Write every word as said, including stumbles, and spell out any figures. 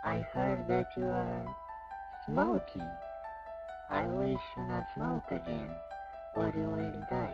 I heard that you are smoking. I wish you not smoke again, or you will die.